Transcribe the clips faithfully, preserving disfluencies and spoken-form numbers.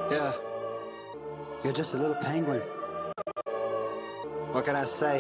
Yeah, you're just a little penguin. What can I say?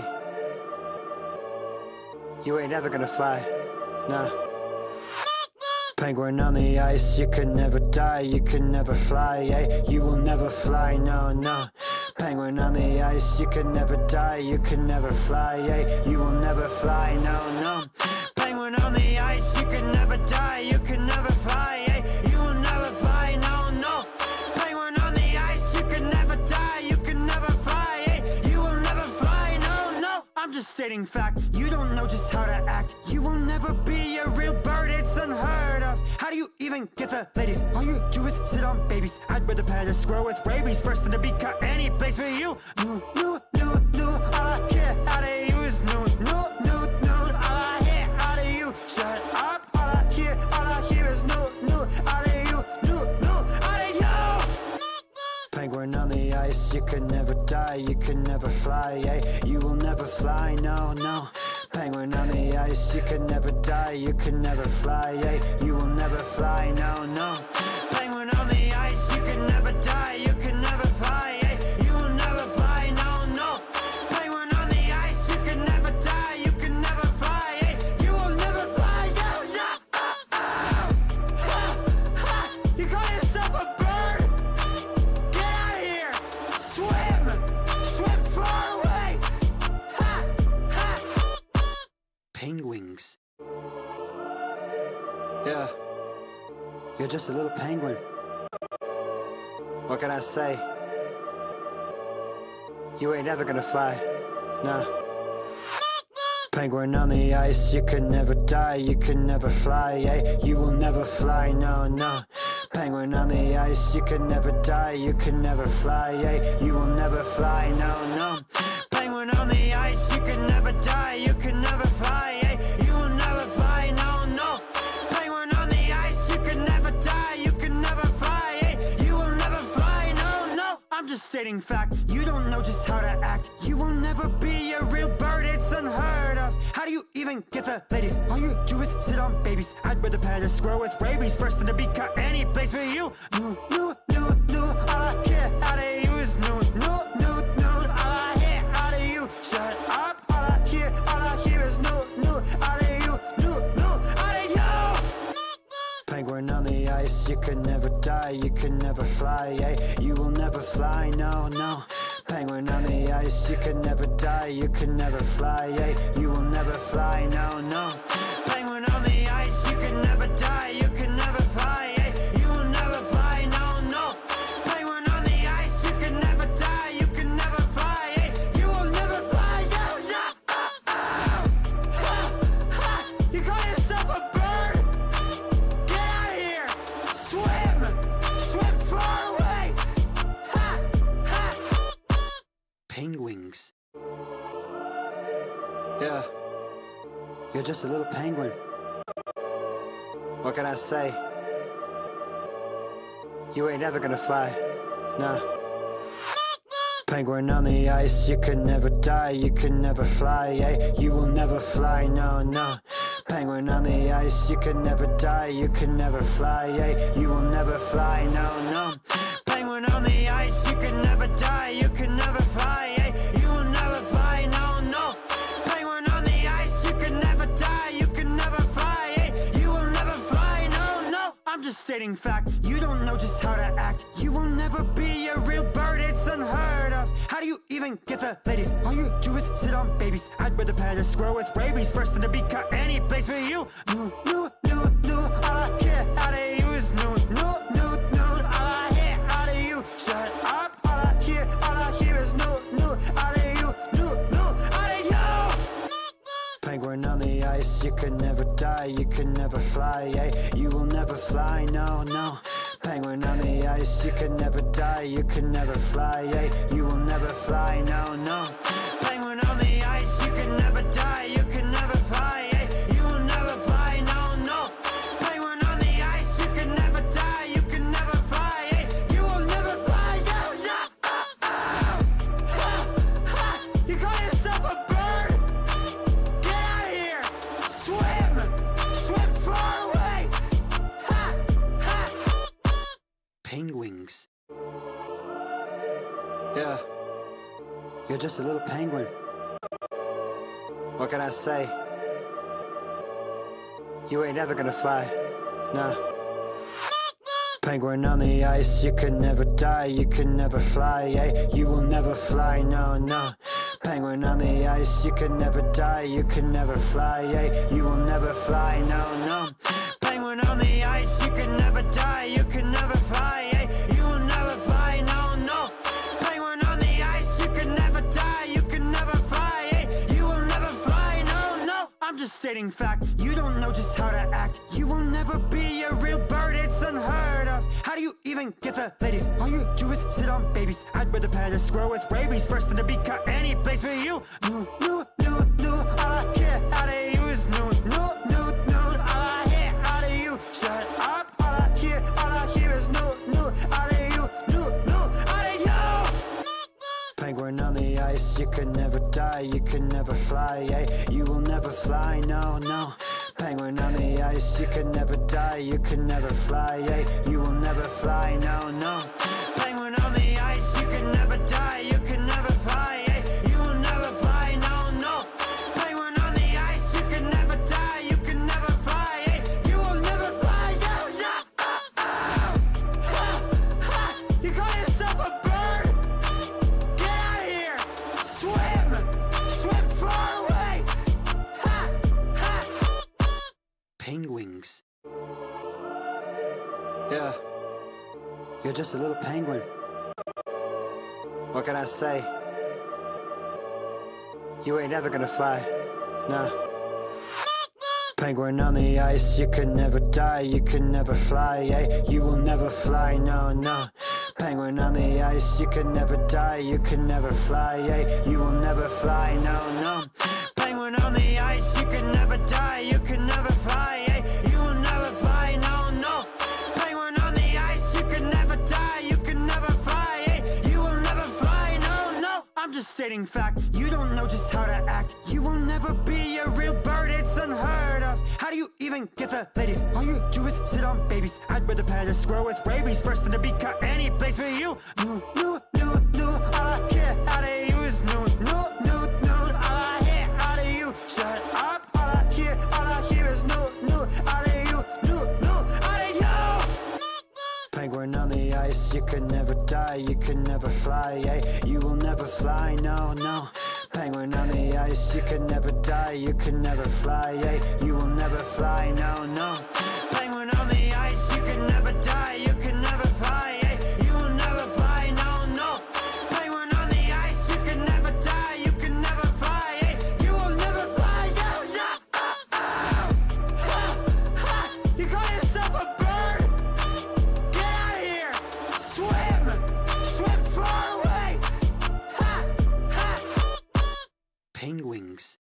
You ain't ever gonna fly, nah. Penguin on the ice, you can never die, you can never fly, eh? You will never fly, no, no. Penguin on the ice, you can never die, you can never fly, eh? You will never fly, no, no. Penguin on the ice, you can never die, you can never fly, eh? You will never fly, no, no. Penguin on the ice, you can never die, you can never fly, eh? You will never fly, no, no. I'm just stating fact, you don't know just how to act. You will never be a real bird, it's unheard of. How do you even get the ladies? All you do is sit on babies. I'd rather pet a squirrel with rabies first than to be caught any place with you. Noot, noot, noot, noot. All I care out of you is noot, noot, noot, noot. All I hear out of you, shut up. All I hear, all I hear is noot, noot. Out of you, noot, noot. Out of you. Penguin on the ice, you can never die, you can never fly, eh? You will never fly, no, no. Penguin on the ice, you can never die, you can never fly, eh? You will never fly, no, no. Penguin on the ice, you can never die, you can never fly, eh? You will never fly, no, no. Penguin on the ice, you can never die, you can never fly, eh? You will never fly, no, no. Ha, ha. You call yourself a bird? Get out of here! Swim! Swim far away! Ha, ha. Penguins. Yeah, you're just a little penguin. What can I say? You ain't ever gonna fly, nah. Penguin on the ice, you can never die, you can never fly, eh? You will never fly, no, no. Penguin on the ice, you can never die, you can never fly, eh? You will never fly, no, no. Penguin on the ice, you can never die, you can never fly, eh? You will never fly, no, no. Penguin on the ice, you can never die, you can never fly, eh? You will never fly, no, no. I'm just stating fact, you don't know just how to act. You will never be a real bird, it's unheard of. How do you even get the ladies? All you do is sit on babies. I'd rather pet a squirrel with rabies first than to be caught any place with you. Noot, noot, noot, noot. All I care out of you is noot, noot, noot, noot. All I hear out of you, shut up. All I hear, all I hear is noot, noot. Out of you, noot, noot. Out of you. Penguin on the ice, you can never die, you can never fly, eh? You will never fly, no, no. Penguin on the ice, you can never die, you can never fly, eh? You will never fly, no, no. Penguin on the ice, you can never die, you can never fly, eh? You will never fly, no, no. Penguin on the ice, you can never die, you can never fly, eh? You will never fly, no, no. Ha, ha. You call yourself a bird? Get out of here! Swim! Swim far away! Ha, ha. Penguins. Yeah, you're just a little penguin. What can I say? You ain't ever gonna fly, nah. Penguin on the ice, you can never die, you can never fly, eh? You will never fly, no, no. Penguin on the ice, you can never die, you can never fly, eh? You will never fly, no, no. Penguin on the ice, you can never die, you can never fly, eh? You will never fly, no, no. Penguin on the ice, you can never die, you can never fly, eh? You will never fly, no, no. I'm just stating fact, you don't know just how to act. You will never be a real bird, it's unheard of. How do you even get the ladies? All you do is sit on babies. I'd rather pet a squirrel with rabies first than to be caught any place with you. Noot, noot, noot, noot. All I care out of you is noot, noot, noot, noot. All I hear out of you, shut up. All I hear, all I hear is noot, noot. Out of you, noot, noot. Out of you. Penguin on the ice, you can never die, you can never fly, eh? You will never fly, no, no. Penguin on the ice, you can never die, you can never fly, eh? You will never fly, no, no. Penguin on the ice, you can never die, you can never fly, eh? You will never fly, no, no. Penguin on the ice, you can never die, you can never fly, eh? You will never fly, no, no. Ha, ha. You call yourself a bird? Get out of here! Swim! Swim far away! Ha, ha. Penguins. Yeah, you're just a little penguin. What can I say? You ain't ever gonna fly, nah. Penguin on the ice, you can never die, you can never fly, yeah. You will never fly, no, no. Penguin on the ice, you can never die, you can never fly, yeah. You will never fly, no, no. Penguin on the ice, you can never die, you can never fly, yeah. You will never fly, no, no. Penguin on the ice, you can never die, you can never fly, yeah. You will never fly, no, no. I'm just stating fact, you don't know just how to act. You will never be a real bird, it's unheard of. How do you even get the ladies? All you do is sit on babies. I'd rather pet a squirrel with rabies first than to be caught any place with you. Noot, noot, noot, noot. All I hear out of you is noot, noot, noot, noot. All I hear out of you, shut up. All I hear, all I hear is noot, noot. Out of you, noot, noot. Out of you. Penguin on the ice, you can never die, you can never fly, yeah. You will never fly, no, no. Penguin on the ice, you can never die, you can never fly, yeah. You will never fly, no, no. Penguin on the ice, you can never die, you can never fly, yeah. You will never fly, no, no. Penguin on the ice, you can never die, you can never fly, yeah. You will never fly, no, no. Ha, ha. You call yourself a bird? Get out of here. Swim. Swim far away. Ha, ha. Penguins. Yeah, you're just a little penguin. What can I say? You ain't ever gonna fly, nah. Penguin on the ice, you can never die, you can never fly, yeah. You will never fly, no, no. Penguin on the ice, you can never die, you can never fly, yeah. You will never fly, no, no. Penguin on the ice, you can never die, you can never fly, yeah. You will never fly, no, no. Penguin on the ice, you can never die, you can never fly, yeah. You will never fly, no, no. I'm just stating fact, you don't know just how to act. You will never be a real bird, it's unheard of. How do you even get the ladies? All you do is sit on babies. I'd rather pet a squirrel with rabies first than to be caught any place with you. Noot, noot, noot, noot. All I hear out of you is noot, noot, noot, noot. All I hear out of you, shut up. All I hear, all I hear is noot, noot. Out of you, noot, noot. Out of you. Penguin on the ice, you can never die, you can never fly, yeah. You will never fly, no, no. Penguin on the ice, you can never die, you can never fly, yeah. You will never fly, no, no. Penguin on the ice, you can never die, you can never fly, yeah. You will never fly, no, no. Penguin on the ice, you can never die, you can never fly, yeah. You will never fly, no, no. Ha, ha. You call yourself a bird? Get out of here. Swim. Swim far away. Ha, ha. Penguins.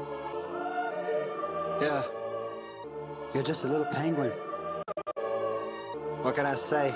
Yeah, you're just a little penguin. What can I say?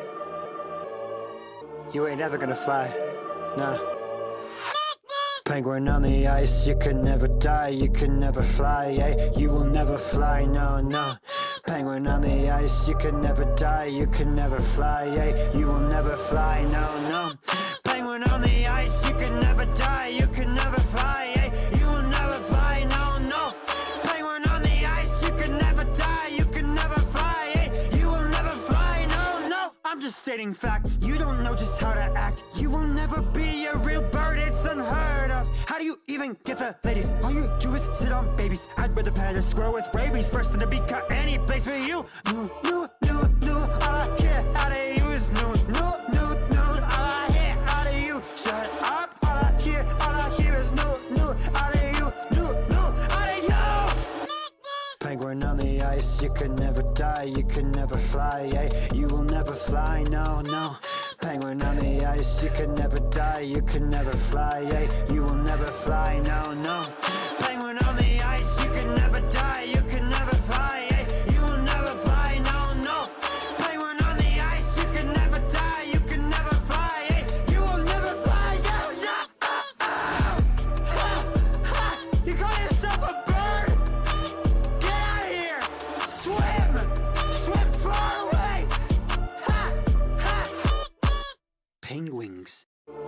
You ain't ever gonna fly, nah. Penguin on the ice, you can never die, you can never fly, yeah. You will never fly, no, no. Penguin on the ice, you can never die, you can never fly, yeah. You will never fly, no, no. Penguin on the ice, you can never die, you can never fly, yeah. You will never fly, no, no. Penguin on the ice, you can never die, you can never fly, yeah. You will never fly, no, no. I'm just stating fact, you don't know just how to act. You will never be a real bird, it's unheard of. How do you even get the ladies? All you do is sit on babies. I'd rather pet a squirrel with rabies first than to be caught any place with you. Noot, noot, noot, noot. All I hear out of you is noot, noot, noot, noot. All I hear out of you, shut up. All I hear, all I hear is noot, noot. Out of you, noot, noot. Out of you. Penguin on the ice, you can never die, you can never fly, yeah. You will never fly, no, no. Penguin on the ice, you can never die, you can never fly, yeah. You will never fly, no, no. Penguin on the ice, you can never die, you can never fly, yeah. You will never fly, no, no. Penguin on the ice, you can never die, you can never fly, yeah. You will never fly, no, no. Ha, ha. You call yourself a bird? Get out of here. Swim. Swim far away. Ha, ha. Penguins.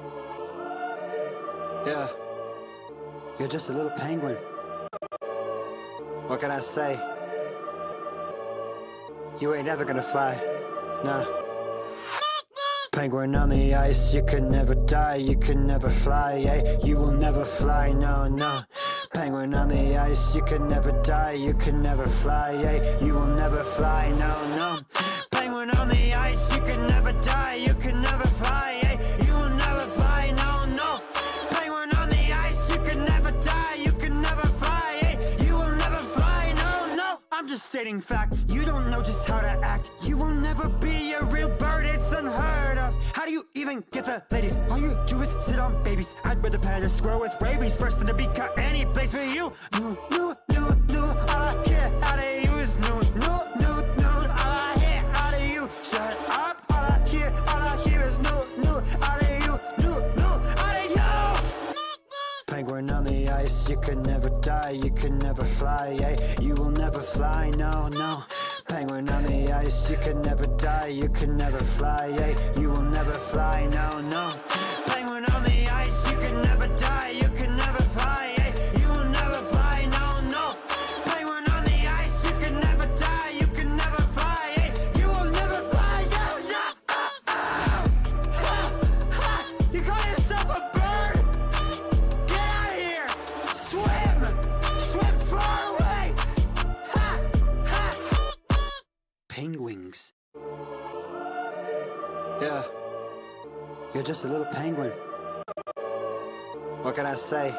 Yeah, you're just a little penguin. What can I say? You ain't ever gonna fly, nah. Penguin on the ice, you can never die, you can never fly, yeah. You will never fly, no, no. Penguin on the ice, you can never die, you can never fly, yeah. You will never fly, no, no. Penguin on the ice, you can never die, you can never fly, yeah. You will never fly, no, no. Penguin on the ice, you can never die, you can never fly, yeah. You will never fly, no, no. I'm just stating fact, you don't know just how to act. You will never be a real bird, it's unheard of. How do you even get the ladies? All you do is sit on babies. I'd rather pet a squirrel with rabies first than to be caught any place with you. Noot, noot, noot, noot. All I care out of you is noot, noot, noot, noot. All I hear out of you, shut up. All I hear, all I hear is noot, noot. Out of you, noot, noot. Out of you. Penguin on the ice, you can never die, you can never fly, yeah. You will never fly, no, no. Penguin on the ice, you can never die, you can never fly, yeah. You will never fly, no, no. Penguin on the ice, you can never die, you can never fly, yeah. You will never fly, no, no. Penguin on the ice, you can never die, you can never fly, yeah. You will never fly, yeah, yeah. Ah, ah. Ha, ha. You call yourself a bird? Get out of here. Swim. Swim far away. Ha, ha. Penguins. Yeah, you're just a little penguin. What can I say?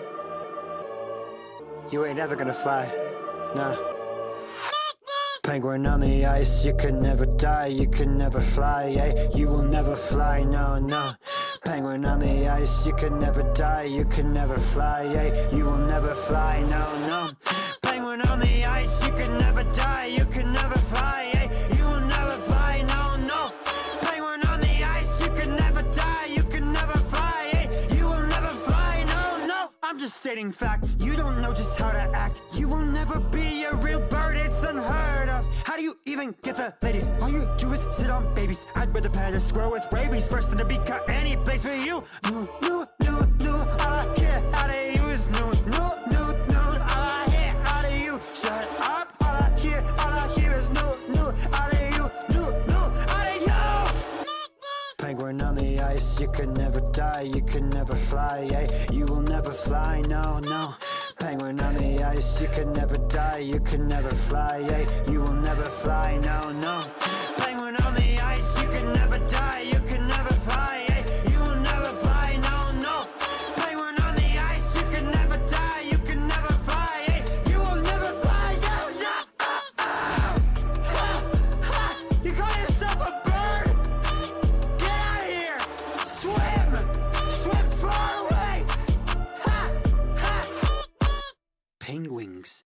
You ain't ever gonna fly, nah. Penguin on the ice, you can never die, you can never fly, yeah. You will never fly, no, no. Penguin on the ice, you can never die, you can never fly, yeah. You will never fly, no, no. Penguin on the ice, you can never die, you can never fly, yeah. You will never fly, no, no. Penguin on the ice, you can never die, you can never fly, yeah. You will never fly, no, no. I'm just stating fact, you don't know just how to act. You will never be a real bird, it's unheard of. How do you even get the ladies? All you do is sit on babies. I'd rather pet a squirrel with rabies first than to be caught any place with you. Noot, noot, noot, noot. All I care out of you is noot, noot, noot, noot. All I hear out of you, shut up. All I hear, all I hear is noot, noot. Out of you, noot, noot. Out of you. Penguin on the ice, you can never die, you can never fly, yeah. You will never fly, no, no. Penguin on the ice, you can never die, you can never fly, yeah. You will never fly, no, no. Penguin on the ice, you can never die, you can never fly, yeah. You will never fly, no, no. Penguin on the ice, you can never die, you can never fly, yeah. You will never fly, yeah, yeah. Ah, ah. Ha, ha. You call yourself a bird? Get out of here. Swim. Swim far away. Ha, ha. Penguins.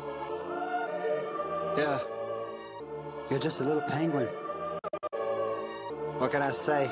Yeah, you're just a little penguin. What can I say?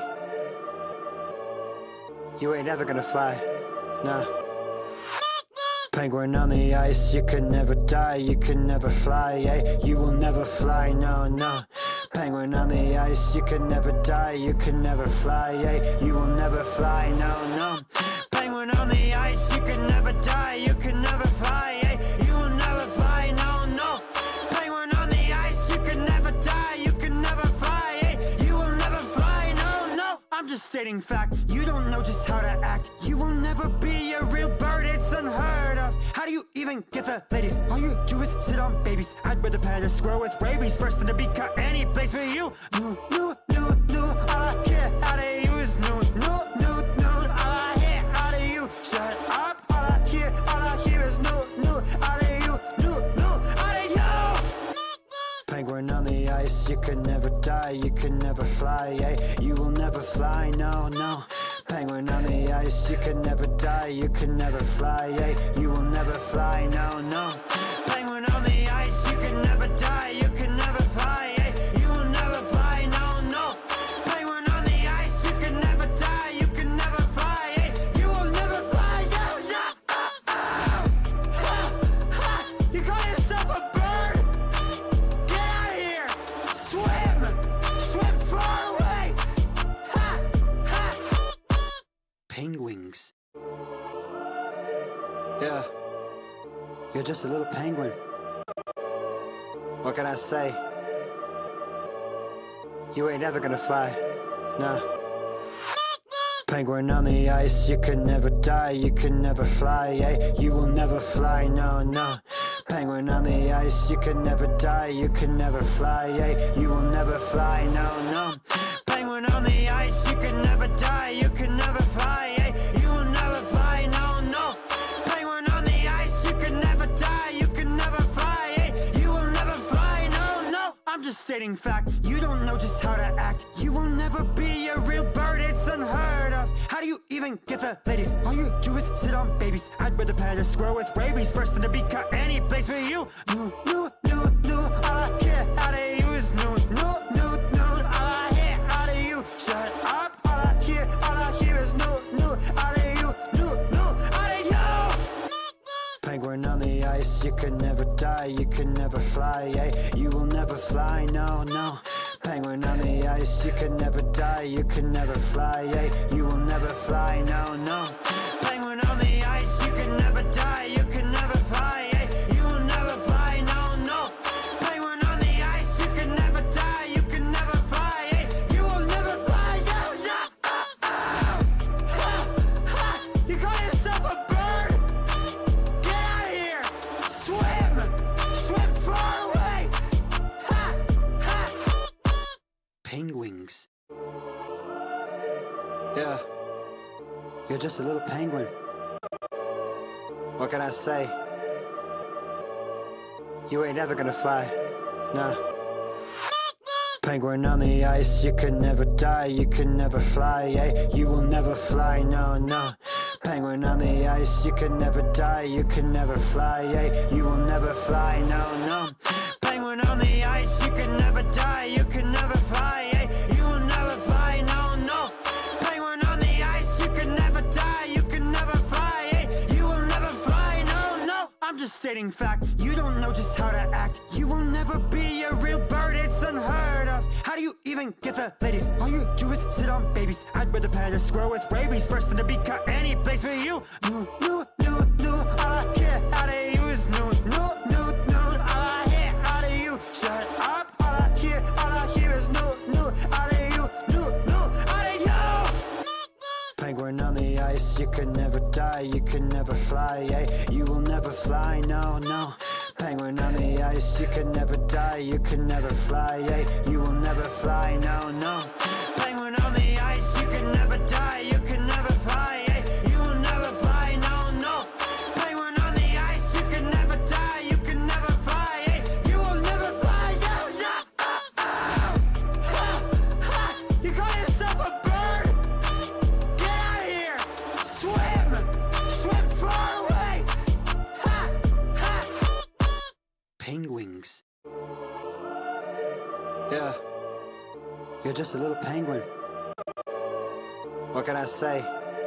You ain't ever gonna fly, nah. Penguin on the ice, you can never die, you can never fly, yeah. You will never fly, no, no. Penguin on the ice, you can never die, you can never fly, yeah. You will never fly, no, no. Penguin on the ice, you can never die, you can never fly, yeah. You will never fly, no, no. Penguin on the ice, you can never die, you can never fly, yeah. You will never fly, no, no. I'm just stating fact, you don't know just how to act. You will never be a real bird, it's unheard of. How do you even get the ladies? All you do is sit on babies. I'd rather pet a squirrel with rabies first than to be caught any place with you. Noot, noot, noot, noot. All I care out of you is noot, noot, noot, noot. All I hear out of you, shut up. All I hear, all I hear is noot, noot. Out of you, noot, noot. Out of you. Penguin on the ice, you can never die, you can never fly, yeah. You will never fly, no, no. Penguin on the ice, you can never die, you can never fly, yeah. You will never fly, no, no. Penguin on the ice, you can never die, you can never fly, yeah. You will never fly, no, no. Penguin on the ice, you can never die, you can never fly, yeah. You will never fly, yeah, yeah. Ah, ah. Ha, ha. You call yourself a bird? Get out of here. Swim. Swim far away. Ha, Yeah, you're just a little penguin. What can I say? You ain't ever gonna fly, nah. Penguin on the ice, you can never die, you can never fly, yeah. You will never fly, no, no. Penguin on the ice, you can never die, you can never fly, yeah. You will never fly, no, no. Penguin on the ice, you can never die, you can never fly, yeah. You will never fly, no, no. Penguin on the ice, you can never die, you can never fly, yeah. You will never fly, no, no. I'm just stating fact, you don't know just how to act. You will never be a real bird, it's unheard of. How do you even get the ladies? All you do is sit on babies. I'd rather pet a squirrel with rabies first than to be caught any place with you. Noot, noot, noot, noot. All I hear out of you is noot, noot, noot, noot. All I hear out of you, shut up. All I hear, all I hear is noot, noot. Out of you, noot, noot. Out of you. Penguin on the ice, you can never die, you can never fly, yeah. You will never fly, no, no. Penguin on the ice, you can never die, you can never fly, yeah. You will never fly, no, no. Penguin on the ice, you can never die, you can never fly, yeah. You will never fly, no, no. Penguin on the ice, you can never die, you can never fly, yeah. You will never fly, yeah, yeah. Ha, ha. You call yourself a bird? Get out of here. Swim. Swim far away. Ha, ha. Penguins. Yeah, you're just a little penguin. What can I say? You ain't ever gonna fly, nah. Penguin on the ice, you can never die, you can never fly, yeah. You will never fly, no, no. Penguin on the ice, you can never die, you can never fly, yeah. You will never fly, no, no. Penguin on the ice, you can never die, you can never fly, yeah. You will never fly, no, no. Penguin on the ice, you can never die, you can never fly, yeah. You will never fly, no, no. I'm just stating fact, you don't know just how to act. You will never be a real bird, it's unheard of. How do you even get the ladies? All you do is sit on babies. I'd rather pet a squirrel with rabies first than to be caught any place with you. Noot, noot, noot, noot. All I hear out of you is noot, noot, noot, noot. All I hear out of you, shut up. All I hear, all I hear is noot, noot. Out of you, noot, noot. Out of you. Penguin on the ice, you can never die, you can never fly, yeah. You will never fly, no, no. Penguin on the ice, you can never die, you can never fly, yeah. You will never fly, no, no. Penguin on the ice, you can never die, you can never fly, yeah. You will never fly, no, no. Penguin on the ice, you can never die, you can never fly, yeah. You will never fly, yeah, yeah. Ha, ha. You call yourself a bird? Get out of here. Swim. Swim far away. Ha, ha. Penguins. Yeah, you're just a little penguin. What can I say?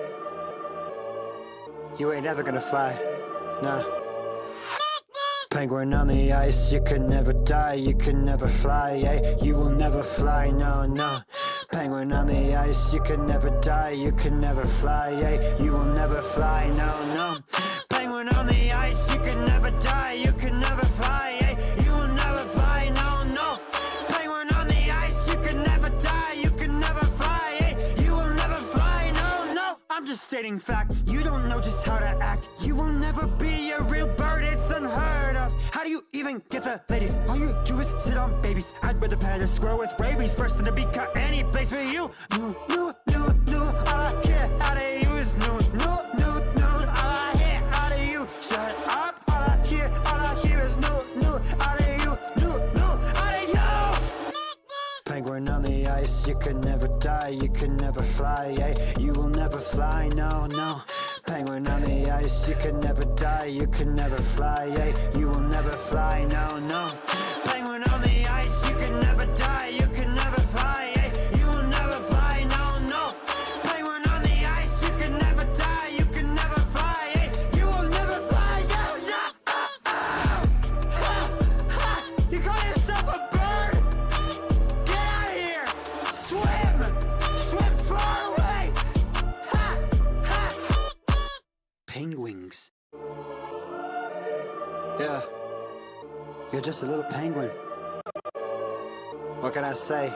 You ain't ever gonna fly, nah. Penguin on the ice, you can never die, you can never fly, yeah. You will never fly, no, no. Penguin on the ice, you can never die, you can never fly, yeah. You will never fly, no, no. Penguin on the ice, you can never die, you can never fly, yeah. You will never fly, no, no. Penguin on the ice, you can never die, you can never fly, yeah. You will never fly, no, no. I'm just stating fact, you don't know just how to act. You will never be a real bird, it's unheard of. How do you even get the ladies? All you do is sit on babies. I'd rather pet a squirrel with rabies first than to be caught any place with you. Noot, noot, noot, noot. All I hear out of you is noot, noot, noot, noot. All I hear out of you, shut up. All I hear, all I hear is noot, noot. Out of you, noot, noot. Out of you. Penguin on the ice, you can never die, you can never fly, yeah. You will never fly, no, no. Penguin on the ice, you can never die, you can never fly, yeah. You will never fly, no, no. Penguin on the ice, you can never die, you can never fly, yeah. You will never fly, no, no. Penguin on the ice, you can never die, you can never fly, yeah. You will never fly, yeah, yeah. Ha, ha. You call yourself a bird? Get out of here. Swim. Swim far away. Ha, ha. Penguins. Yeah, you're just a little penguin. What can I say?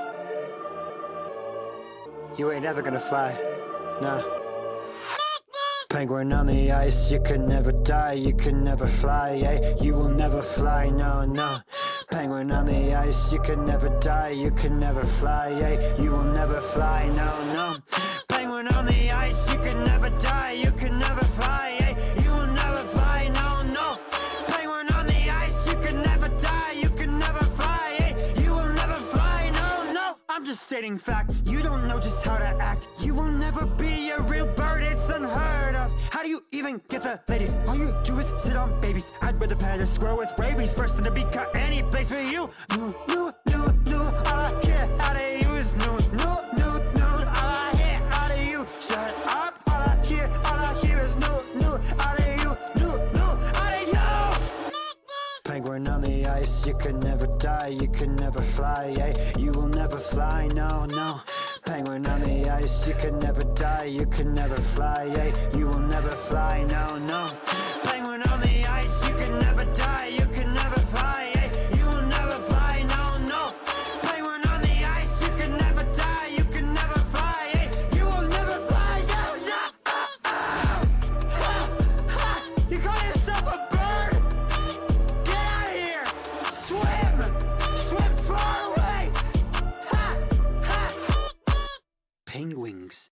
You ain't ever gonna fly, nah. Penguin on the ice, you can never die, you can never fly, yeah. You will never fly, no, no. Penguin on the ice, you can never die, you can never fly, yeah. You will never fly, no, no. Penguin on the ice, you can never die, you can never fly, yeah. You will never fly, no, no. Penguin on the ice, you can never die, you can never fly, yeah. You will never fly, no, no. I'm just stating fact, you don't know just how to act. You will never be a real bird, it's unheard of. How do you even get the ladies? All you do is sit on babies. I'd rather pet a squirrel with rabies first than to be caught any place with you. Noot, noot, noot, noot. All I care out of you is noot, noot, noot, noot. All I hear out of you, shut up. All I hear, all I hear is noot, noot. Out of you, noot, noot. Out of you. Penguin on the ice, you can never die, you can never fly, yeah. You will never fly, no, no. Penguin on the ice, you can never die, you can never fly, yeah. You will never fly, no, no. Penguin on the ice, you can never die, you can never fly, yeah. You will never fly, no, no. Penguin on the ice, you can never die, you can never fly, yeah. You will never fly, no, no. Ha, ha. You call yourself a bird? Get out of here! Swim! Swim far away! Ha, ha. Penguins.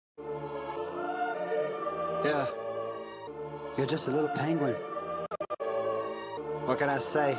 Yeah, you're just a little penguin. What can I say?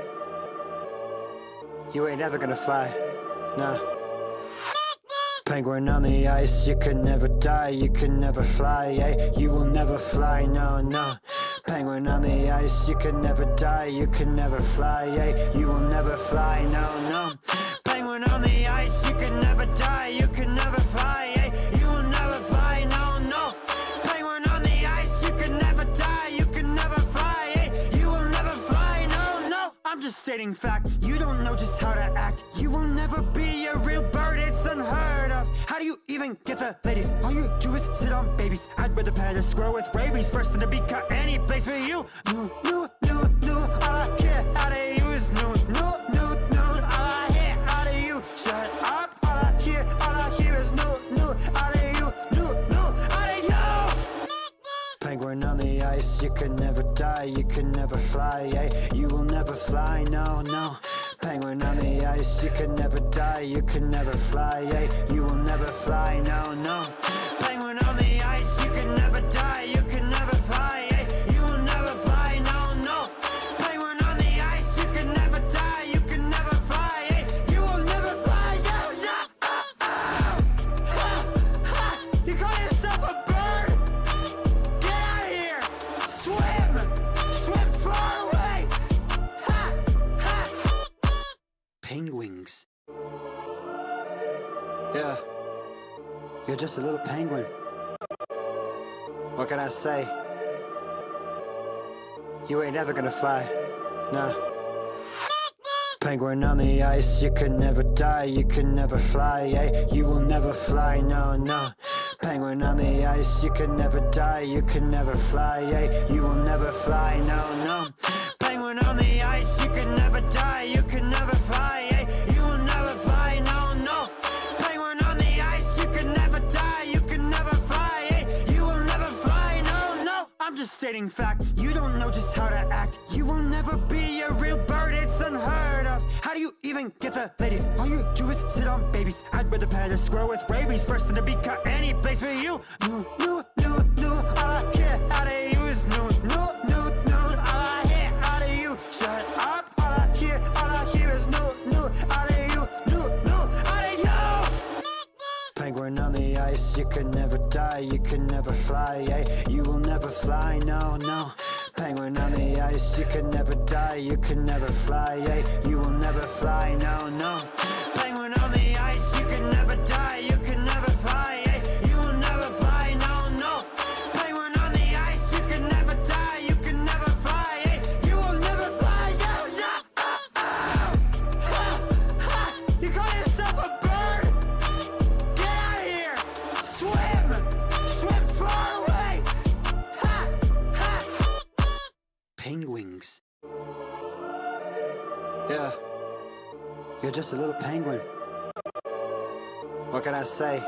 You ain't ever gonna fly, nah. Penguin on the ice, you can never die, you can never fly, yeah. You will never fly, no, no. Penguin on the ice, you can never die, you can never fly, yeah. You will never fly, no, no. Penguin on the ice, you can never die, you can never fly, yeah. You will never fly, no, no. Penguin on the ice, you can never die, you can never fly, yeah. You will never fly, no, no. I'm just stating fact, you don't know just how to act. You will never be a real bird, it's unheard of. How do you even get the ladies? All you do is sit on babies. I'd rather pet a squirrel with rabies first than to be caught any place with you. Noot, noot, noot, noot. All I care out of you is noot, noot, noot, noot. All I hear out of you, shut up. All I hear, all I hear is noot, noot. Out of you, noot, noot. Out of you. Penguin on the ice, you can never die, you can never fly, yeah. You will never fly, no, no. Penguin on the ice, you can never die, you can never fly, yeah. You will never fly, no, no. Penguin on the ice, you can never die, you can never fly, yeah. You will never fly, no, no. Penguin on the ice, you can never die, you can never fly, yeah. You will never fly, no, no. Ha, ha. You call yourself a bird? Get out of here! Swim! Swim far away! Ha, ha. Penguins. Yeah, you're just a little penguin. What can I say? You ain't ever gonna fly, nah. Penguin on the ice, you can never die, you can never fly, yeah. You will never fly, no, no. Penguin on the ice, you can never die, you can never fly, yeah. You will never fly, no, no. Penguin on the ice, you can never die, you can never fly, yeah. You will never fly, no, no. Penguin on the ice, you can never die, you can never fly, yeah. You will never fly, no, no. I'm just stating fact, you don't know just how to act. You will never be a real bird, it's unheard of. How do you even get the ladies? All you do is sit on babies. I'd rather pet a squirrel with rabies first than to be caught any place with you. Noot, noot, noot, noot. All I care out of you is noot, noot, noot, noot. All I hear out of you, shut up. All I hear, all I hear is noot, noot. Out of you, noot, noot. Out of you. Penguin on the ice, you can never die, you can never fly, yeah. You will never fly, no, no. Penguin on the ice, you can never die, you can never fly, yeah. You will never fly, no, no. Penguin on the ice, you can never die, you can never fly, yeah. You will never fly, no, no. Penguin on the ice, you can never die, you can never fly, yeah. You will never fly, no, no. Ha, ha. You call yourself a bird? Get out of here! Swim! Swim far away! Ha, ha. Penguins. You're just a little penguin. What can I say?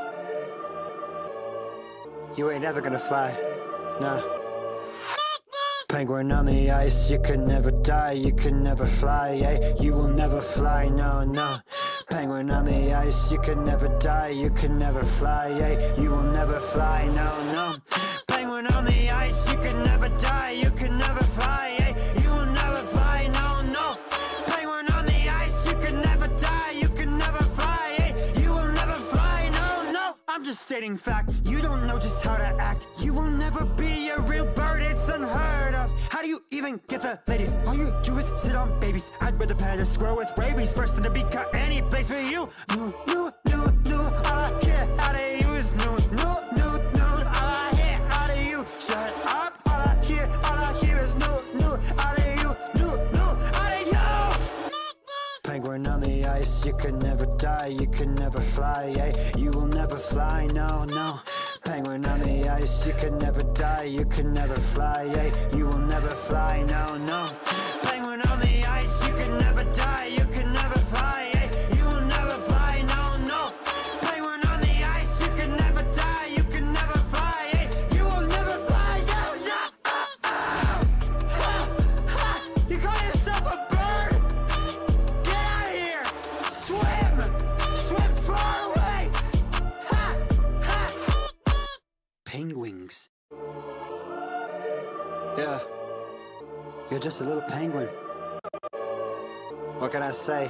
You ain't ever gonna fly, nah. Penguin on the ice, you can never die, you can never fly, yeah. You will never fly, no, no. Penguin on the ice, you can never die, you can never fly, yeah. You will never fly, no, no. Penguin on the ice, you can never die, you can never fly, yeah. You will never fly, no, no. Penguin on the ice, you can never die, you can never fly, yeah. You will never fly, no, no. I'm just stating fact, you don't know just how to act. You will never be a real bird, it's unheard of. How do you even get the ladies? All you do is sit on babies. I'd rather pet a squirrel with rabies first than to be caught any place with you. Noot, noot, noot, noot. All I hear out of you is noot, noot, noot, noot. All I hear out of you, shut up. All I hear, all I hear is noot, noot. Out of you, noot, noot. Out of you. Penguin on the ice, you can never die, you can never fly, yeah. You will never fly, no, no. Penguin on the ice, you can never die, you can never fly, yeah. You will never fly, no, no. Penguin on the ice, you can never die, you can never fly, yeah. You will never fly, no, no. Penguin on the ice, you can never die, you can never fly, yeah. You will never fly, yo, yo. Ha, ha. You call yourself a bird? Get out of here. Swim. Swim far away. Ha, ha. Penguins. Yeah, you're just a little penguin. What can I say?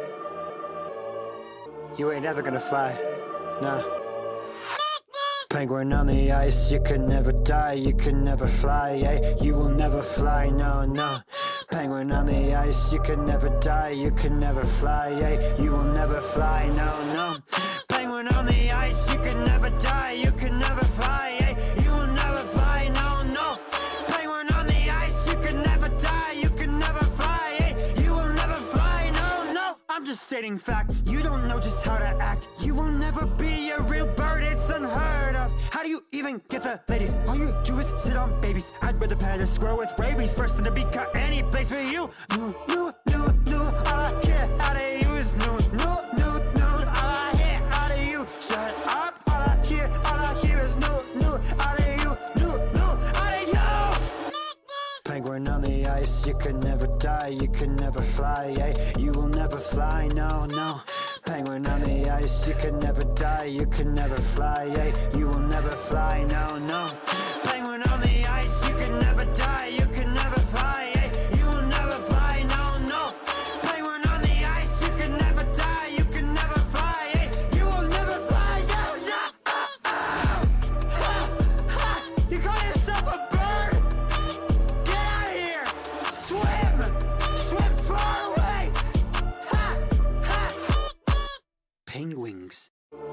You ain't ever gonna fly, nah. Penguin on the ice, you can never die, you can never fly, yeah. You will never fly, no, no. Penguin on the ice, you can never die, you can never fly, yeah. You will never fly, no, no. Penguin on the ice, you can never die, you can never fly, yeah. You will never fly, no, no. Penguin on the ice, you can never die, you can never fly, yeah. You will never fly, no, no. I'm just stating fact, you don't know just how to act. You will never be a real bird, it's unheard of. How do you even get the ladies? All you do is sit on babies. I'd rather pet a squirrel with rabies first than to be caught any place with you. Noot, noot, noot, noot. All I hear out of you is noot, noot, noot, noot. All I hear out of you, shut up. All I hear, all I hear is noot, noot. Out of you, noot, noot. Out of you. Penguin on the ice, you can never die, you can never fly, yeah. You will never fly, no, no. Penguin on the ice, you can never die, you can never fly, yeah. You will never fly, no, no. Penguin on the ice, you can never die, you can never fly, yeah. You will never fly, no, no. Penguin on the ice, you can never die, you can never fly, yeah. You will never fly, yo, yo. Ha, ha. You call yourself a bird? Get out of here. Swim. Swim far away. Ha, ha. Penguins.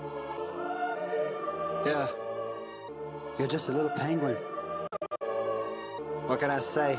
Yeah, you're just a little penguin. What can I say?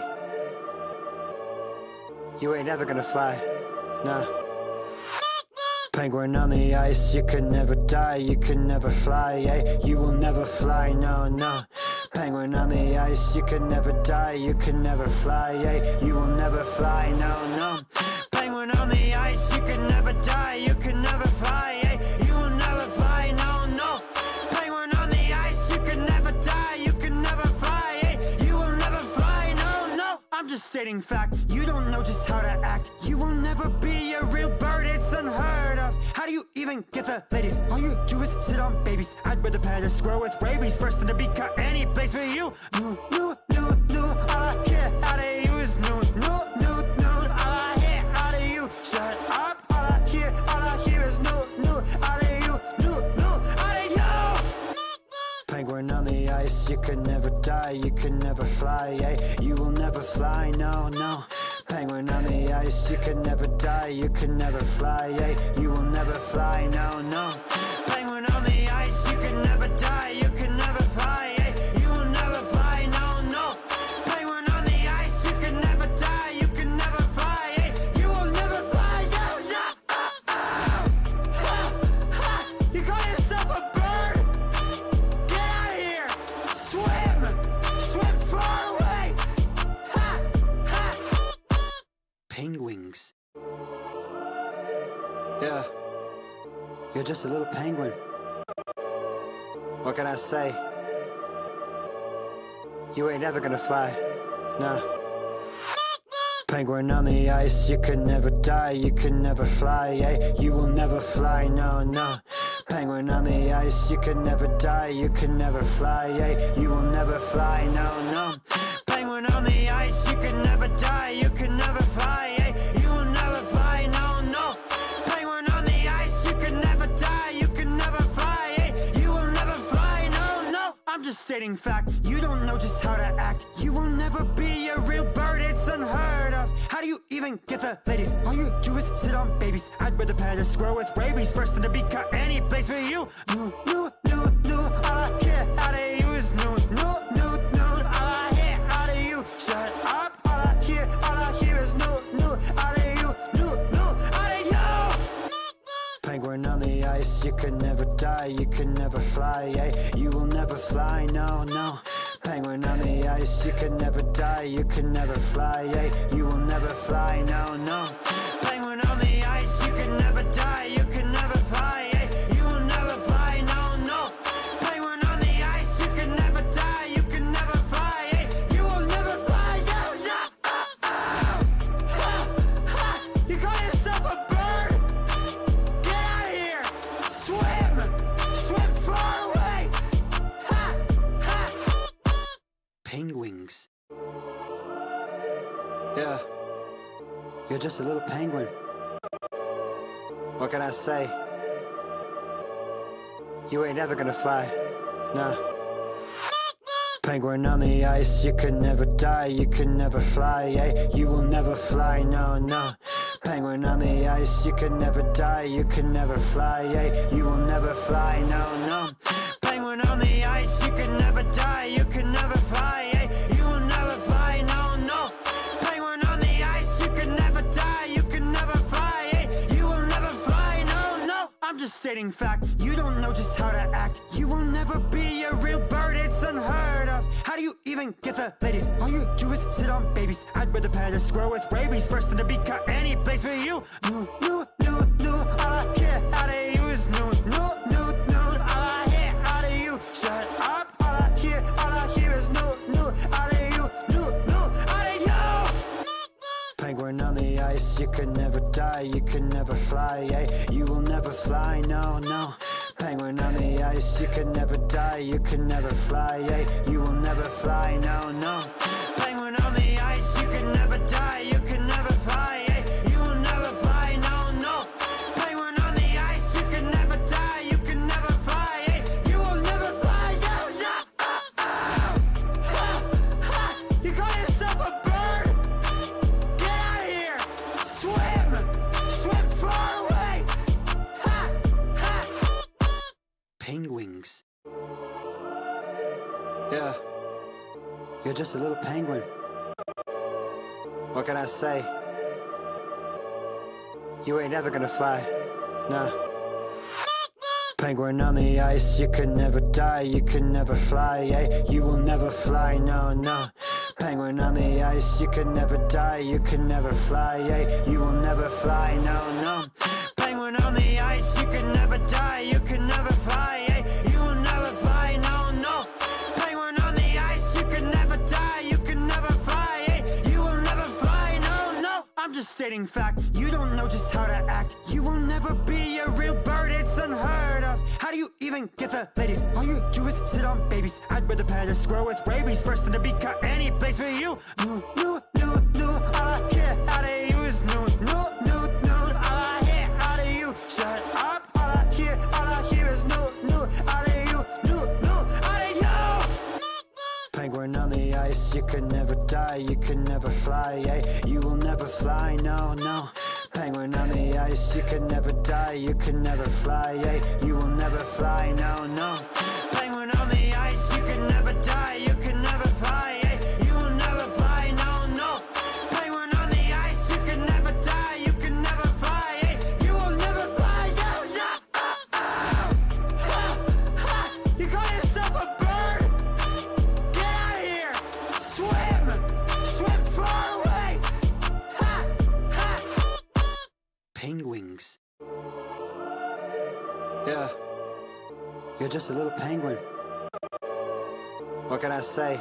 You ain't ever gonna fly, nah. Penguin on the ice, you can never die, you can never fly, yeah. You will never fly, no, no. Penguin on the ice, you can never die, you can never fly, yeah. You will never fly, no, no. Penguin on the ice, you can never die, you can never fly, yeah. You will never fly, no, no. Penguin on the ice, you can never die, you can never fly, yeah. You will never fly, no, no. I'm just stating fact, you don't know just how to act. You will never be a real bird, it's unheard of. How do you even get the ladies? All you do is sit on babies. I'd rather pet a squirrel with rabies first than to be caught any place with you. Noot, noot, noot, noot. All I hear out of you is noot, noot, noot, noot. All I hear out of you, shut up. All I hear, all I hear is noot, noot. Out of you, noot, noot. Out of you. Penguin on the ice, you can never die, you can never fly, yeah. You will never fly, no, no. Penguin on the ice, you can never die, you can never fly, yeah. You will never fly, no, no. Penguin on the ice, you can never die, you can never fly, yeah. You will never fly, no, no. Penguin on the ice, you can never die, you can never fly, yeah. You will never fly, yo, yo. Ha, ha. You call yourself a bird? Get out of here. Swim. Swim far away. Ha, ha. Penguins. You're just a little penguin. What can I say? You ain't never gonna fly, nah. Penguin on the ice, you can never die, you can never fly, eh? You will never fly, no, no. Penguin on the ice, you can never die, you can never fly, eh? You will never fly, no, no. Penguin on the ice, you can never die, you can never fly, eh? You will never fly, no, no. Penguin on the ice, you can never die, you can never fly, eh? You will never fly, no, no. I'm just stating fact, you don't know just how to act. You will never be a real bird, it's unheard of. How do you even get the ladies? All you do is sit on babies. I'd rather pet a squirrel with rabies first than to be caught any place with you. Noot, noot, noot, noot. All I care out of you is noot, noot, noot, noot. All I hear out of you, shut up. All I hear, all I hear is noot, noot. Out of you, noot, noot. Out of you. Penguin on the ice, you can never die, you can never fly, eh? You will never fly, no, no. Penguin on the ice, you can never die, you can never fly, eh? You will never fly, no, no. Penguin on the ice, you can never die, you can never fly, eh? You will never fly, no, no. Penguin on the ice, you can never die, you can never fly, eh? You will never fly, no, no. Ha, ha. You call yourself a bird? Get out of here! Swim! Swim far away! Ha, ha. Penguins. Yeah, you're just a little penguin. What can I say? You ain't never gonna fly, nah. Penguin on the ice, you can never die, you can never fly, eh? You will never fly, no, no. Penguin on the ice, you can never die, you can never fly, eh? You will never fly, no, no. Penguin on the ice, you can never die, you can never fly, eh? You will never fly, no, no. Penguin on the ice, you can never die, you can never fly, eh? You will never fly, no, no. I'm just stating fact, you don't know just how to act. You will never be a real bird, it's unheard of. How do you even get the ladies? All you do is sit on babies. I'd rather pet a squirrel with rabies first than to be caught any place with you. Noot, noot, noot, noot. All I care out of you is noot, noot, noot, noot. All I hear out of you, shut up. All I hear, all I hear is noot, noot. Out of you, noot, noot. Out of you. Penguin on the ice, you can never die, you can never fly, eh? You will never fly, no, no. Penguin on the ice, you can never die, you can never fly, eh? You will never fly, no, no. Penguin on the ice, you can never die, you can never fly, eh? You will never fly, no, no. Penguin on the ice, you can never die, you can never fly, eh? You will never fly, no, no. Ha, ha. You call yourself a bird? Get out of here! Swim! Swim far away! Ha, ha. Penguins. Yeah, you're just a little penguin. What can I say? You ain't never gonna fly, nah. Penguin on the ice, you can never die, you can never fly, eh? You will never fly, no, no. Penguin on the ice, you can never die, you can never fly, eh? You will never fly, no, no. Penguin on the ice, you can never die, you can never fly, eh? You will never fly, no, no. Penguin on the ice, you can never die, you can never fly, eh? You will never fly, no, no. I'm just stating fact, you don't know just how to act. You will never be a real bird, it's unheard of. How do you even get the ladies? All you do is sit on babies. I'd rather pet a squirrel with rabies first than to be caught any place with you. Noot, noot, noot, noot. All I care out of you is noot, noot, noot, noot. All I hear out of you, shut up. All I hear, all I hear is noot, noot. Out of you, noot, noot. Out of you. Penguin on the ice, you can never die, you can never fly, eh? You will never fly, no, no. Penguin on the ice, you can never die, you can never fly, eh? You will never fly, no, no. Penguin on the ice, you can never die, you can never fly, eh? You will never fly, no, no. Penguin on the ice, you can never die, you can never fly, eh? You will never fly, no, no. Ha, ha. You call yourself a bird? Get out of here! Swim! Swim far away! Ha, ha. Penguins. You're just a little penguin. What can I say?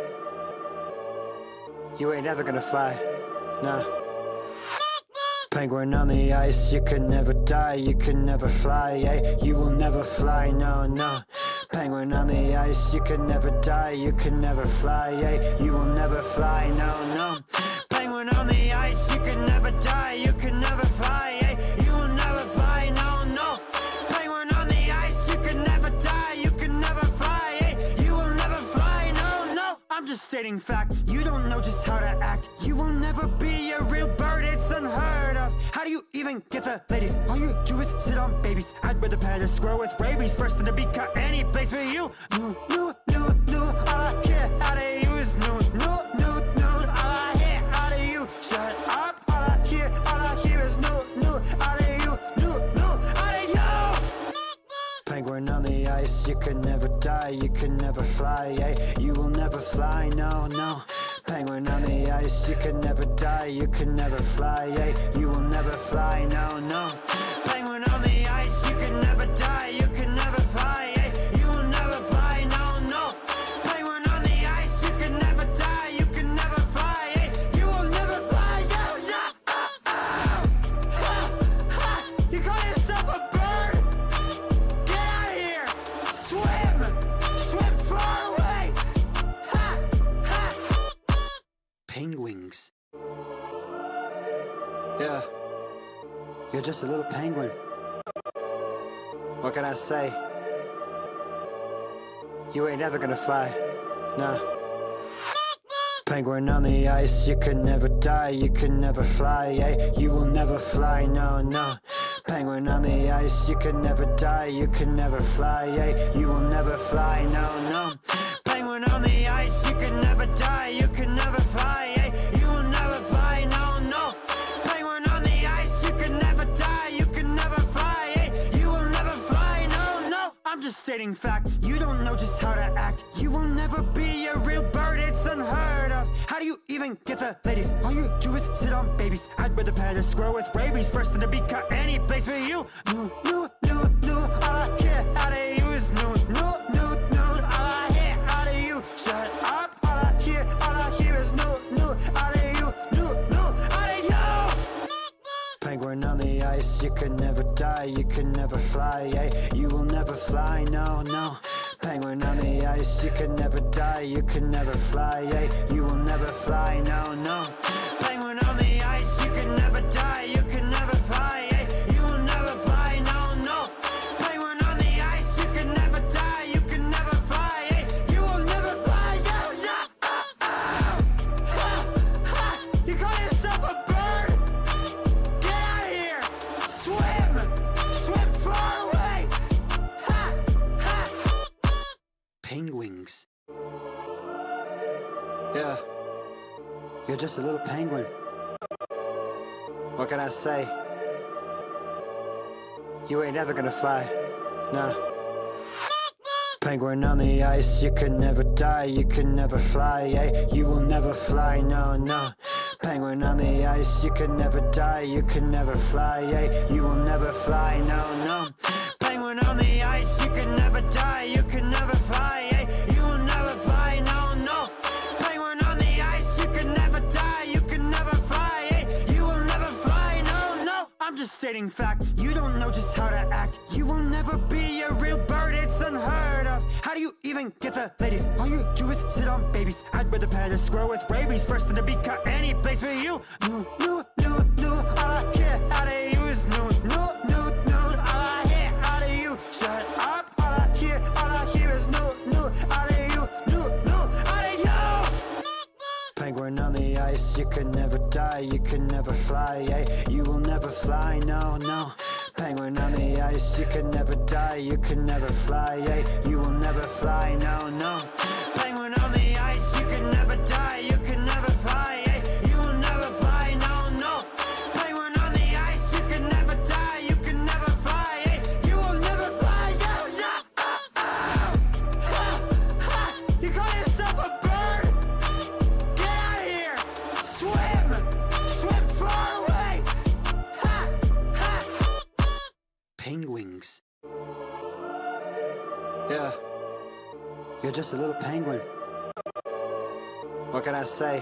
You ain't ever gonna fly, nah. Penguin on the ice, you can never die, you can never fly, yeah. You will never fly, no, no. Penguin on the ice, you can never die, you can never fly, yeah. You will never fly, no, no. Penguin on the ice, you can never die, you can never fly, yeah. You will never fly, no, no. Penguin on the ice, you can never die, you can never fly, yeah. You will never fly, no, no. I'm just stating fact, you don't know just how to act. You will never be a real bird, it's unheard of. How do you even get the ladies? All you do is sit on babies. I'd rather pet a squirrel with rabies first than to be caught any place with you. Noot, noot, noot, noot. All I hear out of you is noot, noot, noot, noot. All I hear out of you, shut up. All I hear, all I hear is noot, noot. Out of you, noot, noot. Out of you. Penguin on the ice, you can never die, you can never fly, yeah. You will never fly, no, no. Penguin on the ice, you can never die, you can never fly, yeah. You will never fly, no, no. Penguin on the ice, you can never die, you can never fly, yeah. You will never fly, no, no. Penguin on the ice, you can never die, you can never fly, yeah. You will never fly, no, no. Ha, ha. You call yourself a bird? Get out of here. Swim. Swim far away. Ha, ha. Penguins. Yeah, you're just a little penguin. What can I say? You ain't ever gonna fly, nah. Penguin on the ice, you can never die, you can never fly, yeah. You will never fly, no, no. Penguin on the ice, you can never die, you can never fly, yeah. You will never fly, no, no. Penguin on the ice, you can never die, you can never fly, yeah. You will never fly, no, no. Penguin on the ice, you can never die, you can never fly, yeah. You will never fly, no, no. I'm just stating fact, you don't know just how to act. You will never be a real bird, it's unheard of. How do you even get the ladies? All you do is sit on babies. I'd rather pet a squirrel with rabies first than to be caught any place with you. Noot, noot, noot, noot. All I hear out of you is noot, noot, noot, noot. All I hear out of you, shut up. All I hear, all I hear is noot, noot. Out of you, noot, noot. Out of you. Penguin on the ice, you can never die, you can never fly, yeah. You will never fly, no, no. Penguin on the ice, you can never die, you can never fly, yeah. You will never fly, no, no. Penguin on the ice, you can never die, you can never fly, yeah. You will never fly, no, no. Penguin on the ice, you can never die, you can never fly, yeah. You will never fly, no, no. Ha, ha. You call yourself a bird? Get out of here. Swim. Swim far away. Ha, ha. Penguins. Yeah, you're just a little penguin. What can I say? You ain't ever gonna fly, nah. Penguin on the ice, you can never die, you can never fly, yeah. You will never fly, no, no. Penguin on the ice, you can never die, you can never fly, yeah. You will never fly, no, no. Penguin on the ice, you can never die, you can never fly, yeah. You will never fly, no, no. Penguin on the ice, you can never die, you can never fly, yeah. You will never fly, no, no. I'm just stating fact, you don't know just how to act. You will never be a real bird, it's unheard of. How do you even get the ladies? All you do is sit on babies. I'd rather pet a squirrel with rabies first than to be caught any place with you. Noot, noot, noot, noot. All I hear out of you is noot, noot, noot, noot. All I hear out of you, shut up. All I hear, all I hear is noot, noot. Out of you, noot, noot. Out of you. Penguin on the ice, you can never die, you can never fly, yeah. You will never fly, no, no. Penguin on the ice, you can never die, you can never fly, yeah. You will never fly, no, no. Penguin on the ice, you can never die, you can never fly, yeah. You will never fly, no, no. Penguin on the ice, you can never die, you can never fly, yeah. You will never fly, no, no. Ha, ha. You call yourself a bird? Get out of here. Swim. Swim far away. Ha, ha. Penguins. Yeah, you're just a little penguin. What can I say?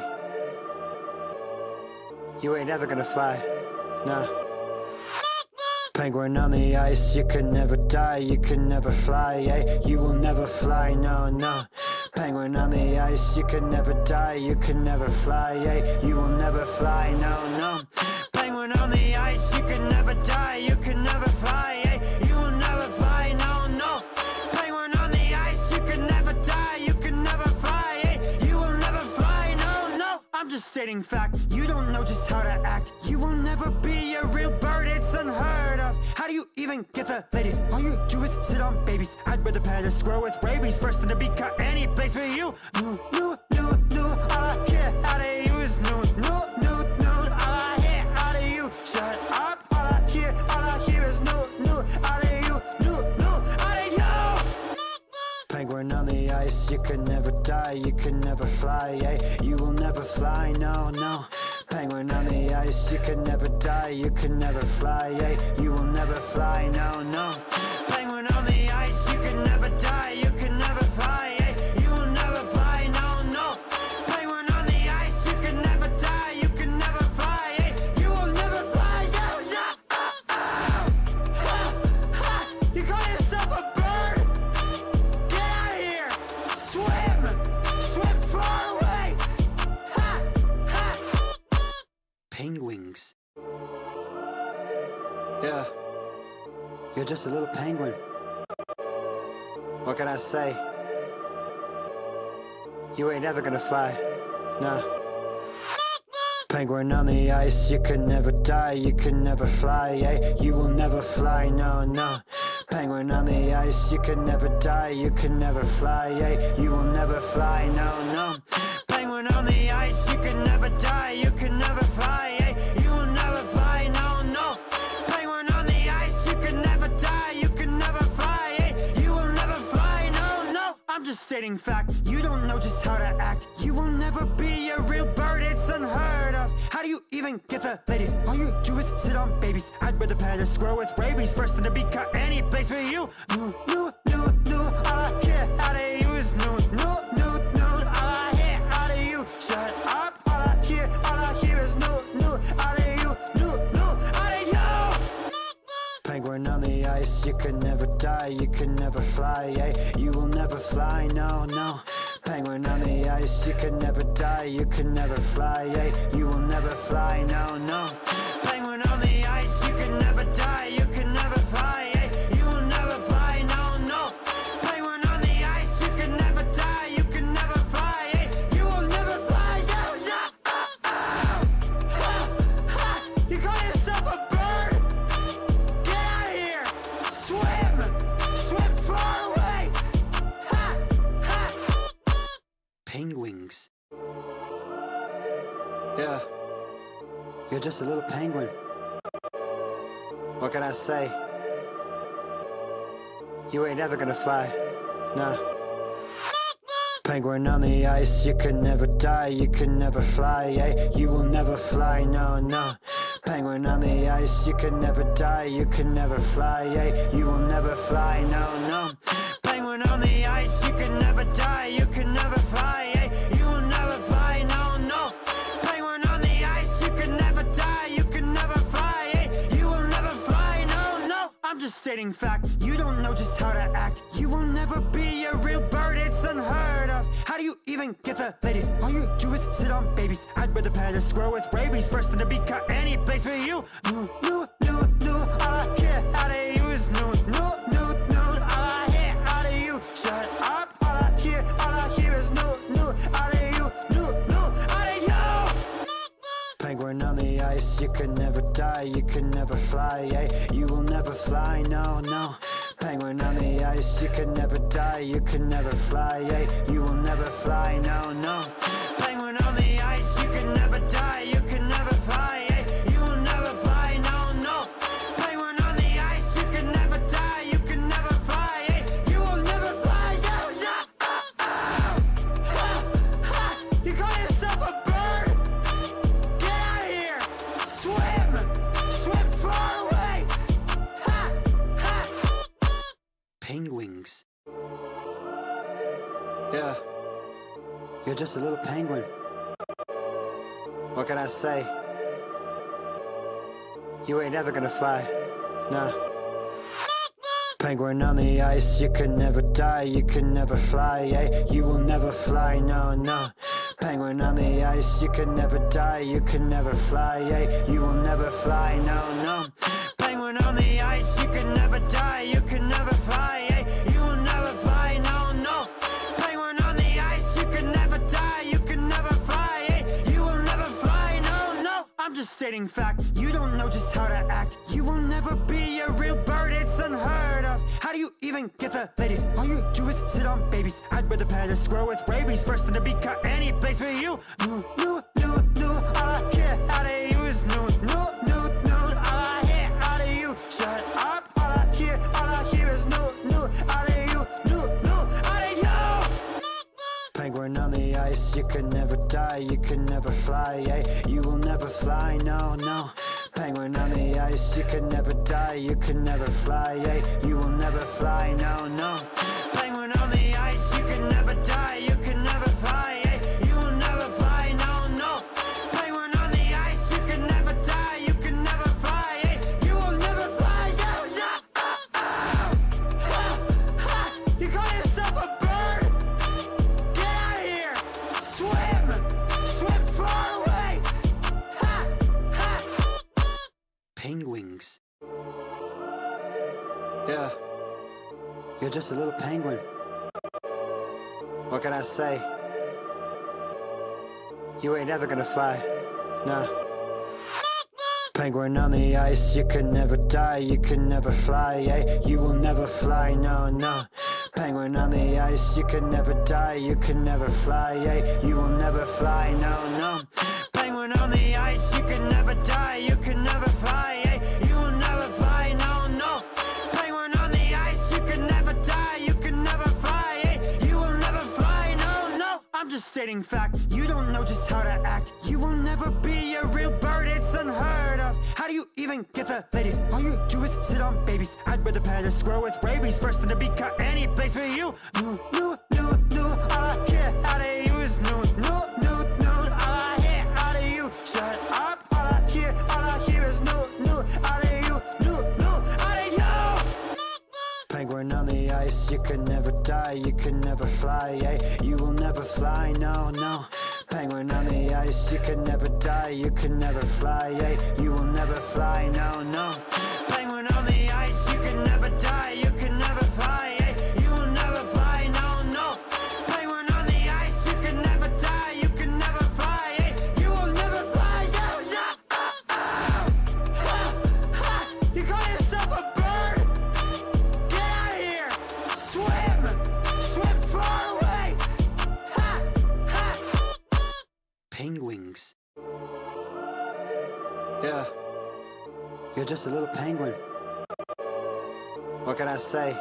You ain't ever gonna fly, nah. Penguin on the ice, you can never die, you can never fly, eh? You will never fly, no, no. Penguin on the ice, you can never die, you can never fly, eh? You will never fly, no, no. Penguin on the ice, you can never die, you can never fly, eh? You will never fly, no, no. Penguin on the ice, you can never die, you can never fly, eh? You will never fly, no, no. I'm just stating fact, you don't know just how to act. You will never be a real bird, it's unheard of. How do you even get the ladies? All you do is sit on babies. I'd rather pet a squirrel with rabies first than to be caught any place with you. Noot, noot, noot, noot. All I get out of you is noot, noot, noot, noot. All I hear out of you, shut up. All I hear, all I hear is noot, noot. Out of you, noot, noot. Out of you. Penguin on the ice, you can never die, you can never fly, eh? You will never fly, no, no. Penguin on the ice, you can never die, you can never fly, eh? You will never fly, no, no. Penguin on the ice, you can never die, you can never fly, eh? You will never fly, no, no. Penguin on the ice, you can never die, you can never fly, eh? You will never fly, no, no. Ha, ha. You call yourself a bird? Get out of here! Swim! Swim far away! Ha, ha. Penguins. Yeah, you're just a little penguin. What can I say? You ain't ever gonna fly, nah. Penguin on the ice, you can never die, you can never fly, eh? You will never fly, no, no. Penguin on the ice, you can never die, you can never fly, eh? You will never fly, no, no. Penguin on the ice, you can never die, you can never fly, eh? You will never fly, no, no. Penguin on the ice, you can never die, you can never fly, eh? You will never fly, no, no. I'm just stating fact, you don't know just how to act. You will never be a real bird, it's unheard of. How do you even get the ladies? All you do is sit on babies. I'd rather pet a squirrel with rabies first than to be caught any place with you. Noot, noot, noot, noot. All I get out of you is noot, noot, noot, noot. All I hear out of you, shut up. All I hear, all I hear is noot, noot. Out of you, noot, noot. Out of you. Penguin on the ice, you can never die, you can never fly, eh? You will never fly, no, no. Penguin on the ice, you can never die, you can never fly, eh? You will never fly, no, no. Penguin on the ice, you can never die, you can never fly, eh? You will never fly, no, no. Penguin on the ice, you can never die, you can never fly, eh? You will never fly, no, no. Ha, ha. You call yourself a bird? Get out of here! Swim! Swim far away! Ha, ha. Penguins. Yeah, you're just a little penguin. What can I say? You ain't ever gonna fly, nah. Penguin on the ice, you can never die, you can never fly, eh? You will never fly, no, no. Penguin on the ice, you can never die, you can never fly, eh? You will never fly, no, no. Penguin on the ice, you can never die, you can never fly, eh? You will never fly, no, no. Penguin on the ice, you can never die, you can never fly, eh? You will never fly, no, no. I'm just stating fact, you don't know just how to act. You will never be a real bird, it's unheard of. How do you even get the ladies? All you do is sit on babies. I'd rather pet a squirrel with rabies first than to be caught any place with you. Noot, noot, noot, noot. All I get out of you is noot, noot, noot, noot. All I hear out of you, shut up. All I hear, all I hear is noot, noot. Out of you, noot, noot. Out of you. Penguin on the ice, you can never die, you can never fly, eh? You will never fly, no, no. Penguin on the ice, you can never die, you can never fly, eh? You will never fly, no, no. Penguin on the ice, you can never die, you can never fly, eh? You will never fly, no, no. Penguin on the ice, you can never die, you can never fly, eh? You will never fly, no, no. Ha, ha. You call yourself a bird? Get out of here! Swim! Swim far away! Ha, ha. Penguins. Yeah, you're just a little penguin. What can I say? You ain't ever gonna fly, nah. Penguin on the ice, you can never die, you can never fly, yeah. You will never fly, no, no. Penguin on the ice, you can never die, you can never fly, yeah. You will never fly, no, no. Penguin on the ice, you can never die, you can never fly, yeah. You will never fly, no, no. Penguin on the ice, you can never die, you can never fly, yeah. You will never fly, no, no. I'm just stating fact, you don't know just how to act. You will never be a real bird, it's unheard of. How do you even get the ladies? All you do is sit on babies. I'd rather pet a squirrel with rabies first than to be caught any place with you. Noot, noot, noot, noot. All I hear out of you is noot, noot, noot, noot. All I hear out of you, shut up. All I hear, all I hear is noot, noot. Out of you, noot, noot. Out of you. Penguin on the ice, you can never die, you can never fly, yeah. You will never fly, no, no. Penguin on the ice, you can never die, you can never fly, yeah. You will never fly, no, no. Penguin on the ice, you can never die, you can never fly, yeah. You will never fly, no, no. Penguin on the ice, you can never die, you can never fly, yeah. You will never fly, yeah, yeah. Ah, ah, ha, ha. You call yourself a bird? Get out of here! Swim! Swim far away! Ha, ha. Penguins. Yeah, you're just a little penguin. What can I say? You ain't ever gonna fly, nah. Penguin on the ice, you can never die, you can never fly, yeah. You will never fly, no, no. Penguin on the ice, you can never die, you can never fly, yeah. You will never fly, no, no. Penguin on the ice, you can never die, you can never fly, yeah. You will never fly, no, no. Penguin on the ice, you can never die, you can never fly, yeah. You will never fly, no, no. I'm just stating fact, you don't know just how to act. You will never be a real bird, it's unheard of. How do you even get the ladies? All you do is sit on babies. I'd rather pet a squirrel with rabies first than to be caught any place with you. Noot, noot, noot, noot. All I hear out of you is noot, noot, noot, noot. All I hear out of you, shut up. All I hear, all I hear is noot, noot. Out of you, noot, noot. Out of you. Penguin on the ice, you can never die, you can never fly, yeah. You will never fly, no, no. Penguin on the ice, you can never die, you can never fly, yeah. You will never fly, no, no. Penguin on the ice, you can never die, you can never fly, yeah. You will never fly, no, no. Penguin on the ice, you can never die, you can never fly, yeah. You will never fly, yeah, yeah. Ah, ah, ha, ha. You call yourself a bird? Get out of here! Swim! Swim far away! Ha, ha. Penguins. Yeah, you're just a little penguin. What can I say?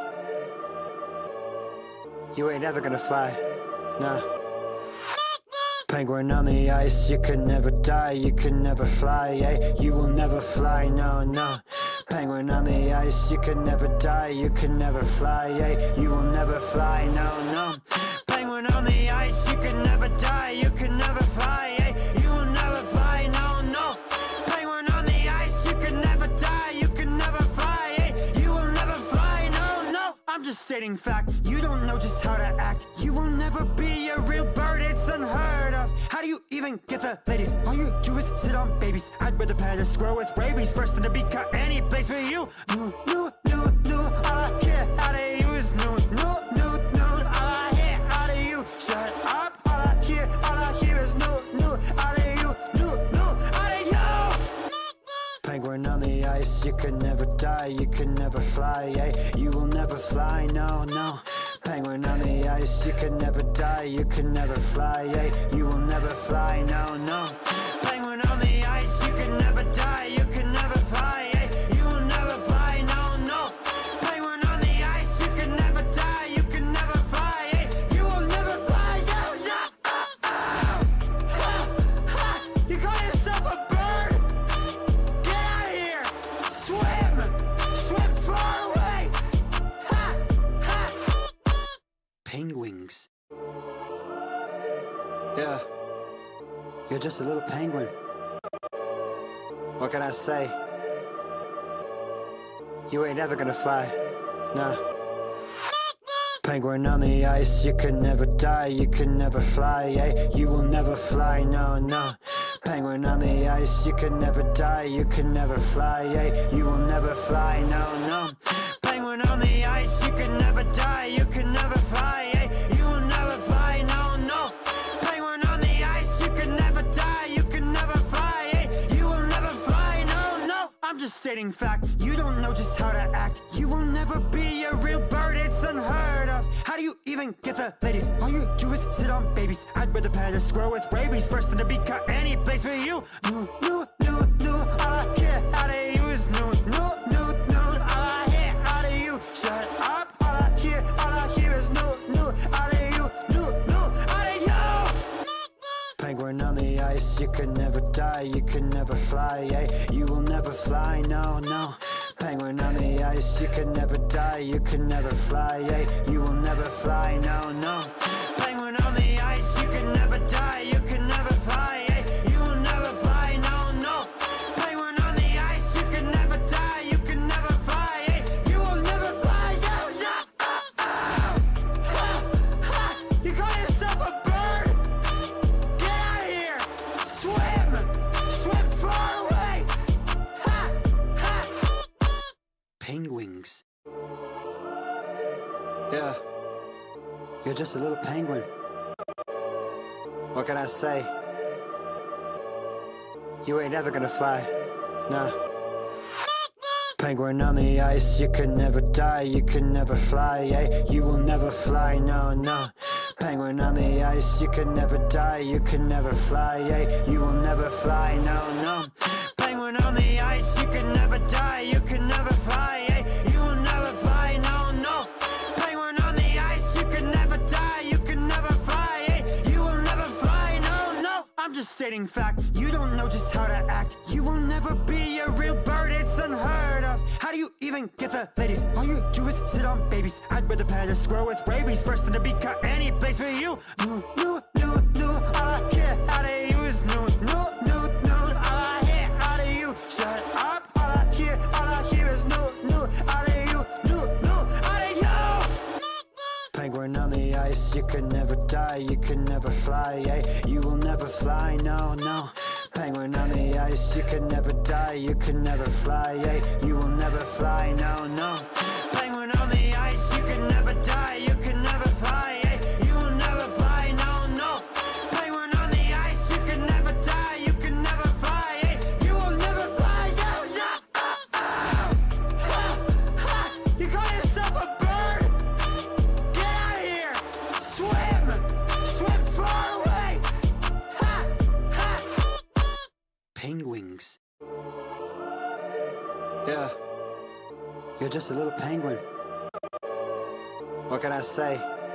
You ain't ever gonna fly, nah. Penguin on the ice, you can never die, you can never fly, yeah. You will never fly, no, no. Penguin on the ice, you can never die, you can never fly, yeah. You will never fly, no, no. Penguin on the ice, you can never die, you can never fly, yeah. You will never fly, no, no. Penguin on the ice, you can never die, you can never fly, yeah. You will never fly, no, no. I'm just stating fact, you don't know just how to act. You will never be a real bird, it's unheard of. How do you even get the ladies? All you do is sit on babies. I'd rather pet a squirrel with rabies first than to be caught any place with you. Noot, noot, noot, noot. All I hear out of you is noot, noot, noot, noot. All I hear out of you, shut up. All I hear, all I hear is noot, noot. Out of you, noot, noot. Out of you. Penguin on the ice, you can never die, you can never fly, yeah. You will never fly, no, no. Penguin on the ice, you can never die, you can never fly, yeah. You will never fly, no, no. Penguin on the ice, you can never die, you can never fly, yeah. You will never fly, no, no. Penguin on the ice, you can never die, you can never fly, yeah. You will never fly, yeah, yeah. Ah, ah, ha, ha. You call yourself a bird? Get out of here! Swim! Swim far away! Ha, ha. Penguins. Yeah, you're just a little penguin. What can I say? You ain't ever gonna fly, nah. Penguin on the ice, you can never die, you can never fly, eh? You will never fly, no, no. Penguin on the ice, you can never die, you can never fly, eh? You will never fly, no, no. Penguin on the ice, you can never die, you can never fly, eh? You will never fly, no, no. Penguin on the ice, you can never die, you can never fly, eh? You will never fly, no, no. I'm just stating fact, you don't know just how to act. You will never be a real bird, it's unheard of. How do you even get the ladies? All you do is sit on babies. I'd rather pet a squirrel with rabies first than to be caught any place with you. Noot, noot, noot, noot. All I get out of you is noot, noot, noot, noot. All I hear out of you, shut up. All I hear, all I hear is noot, noot. Out of you, noot, noot. Out of you. Penguin on the ice, you can never die, you can never fly, eh? You will never fly, no, no. Penguin on the ice, you can never die, you can never fly, eh? You will never fly, no, no. Penguin on the ice, you can never die, you can never fly, eh? You will never fly, no, no. Penguin on the ice, you can never die, you can never fly, eh? You will never fly, no, no. Ha, ha. You call yourself a bird? Get out of here! Swim! Swim far away! Ha, ha. Penguins. Yeah, you're just a little penguin. What can I say? You ain't ever gonna fly, nah. Penguin on the ice, you can never die, you can never fly, eh? You will never fly, no, no. Penguin on the ice, you can never die, you can never fly, eh? You will never fly, no, no. Penguin on the ice, you can never die, you can never fly, eh? You will never fly, no, no. Penguin on the ice, you can never die, you can never fly, eh? You will never fly, no, no. I'm just stating fact, you don't know just how to act. You will never be a real bird, it's unheard of. How do you even get the ladies? All you do is sit on babies. I'd rather pet a squirrel with rabies first than to be caught any place with you. Noot, noot, noot, noot. All I get out of you is noot, noot, noot, noot. All I hear out of you, shut up. All I hear, all I hear is noot, noot. Out of you, noot, noot. Out of you. Penguin on the ice, you can never die, you can never fly, eh? You will never fly, no, no. Penguin on the ice, you can never die, you can never fly, eh? You will never fly, no, no. Penguin on the ice, you can never die, you can never fly, eh? You will never fly, no, no. Penguin on the ice, you can never die, you can never fly, eh? You will never fly, no, no. Ha, ha. You call yourself a bird? Get out of here! Swim! Swim far away! Ha, ha. Penguins. Yeah, you're just a little penguin. What can I say?